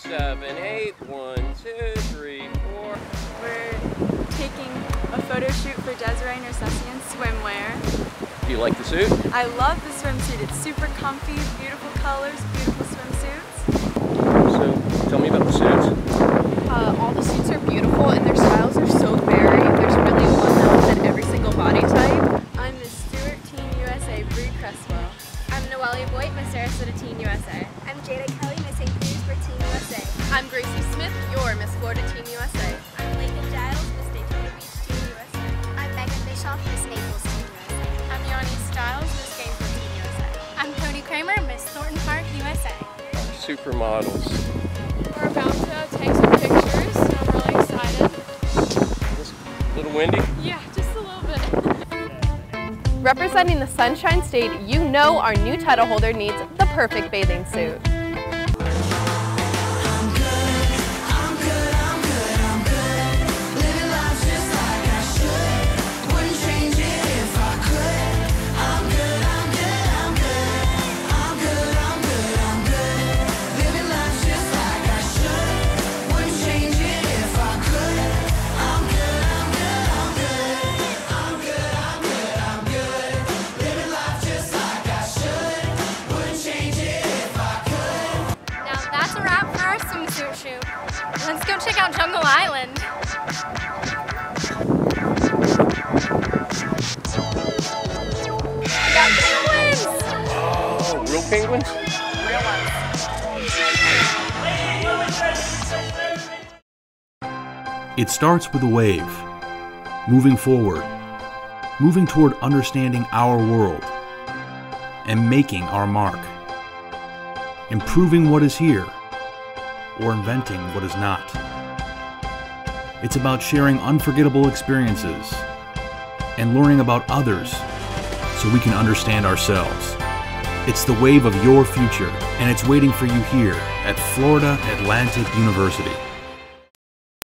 7, 8. 1, 2, 3, 4. We're taking a photo shoot for Desiree Nercessian Swimwear. Do you like the suit? I love the swimsuit. It's super comfy, beautiful colors, beautiful swimsuits. So, tell me about the suits. All the suits are beautiful and their styles are so varied. There's really one that fits every single body type. I'm Miss Stewart, Team USA, Bree Cresswell. I'm Noelia Boyd, Miss Sarasota, Team USA. I'm Jada Kelly, Miss St. Petersburg, Team USA. I'm Gracie Smith, your Miss Florida, Team USA. I'm Lakin Giles, Miss Daytona Beach, Team USA. I'm Megan Bischoff, Miss Naples, Team USA. I'm Yanni Stiles, Miss Gainesville, Team USA. I'm Cody Kramer, Miss Thornton Park, USA. Supermodels. We're about to take some pictures, and I'm really excited. It's a little windy? Yeah, just a little bit. Representing the Sunshine State, you know our new title holder needs the perfect bathing suit. Let's go check out Jungle Island. We got penguins! Oh, real penguins? Real ones. It starts with a wave, moving forward, moving toward understanding our world, and making our mark, improving what is here, or inventing what is not. It's about sharing unforgettable experiences and learning about others so we can understand ourselves. It's the wave of your future, and it's waiting for you here at Florida Atlantic University.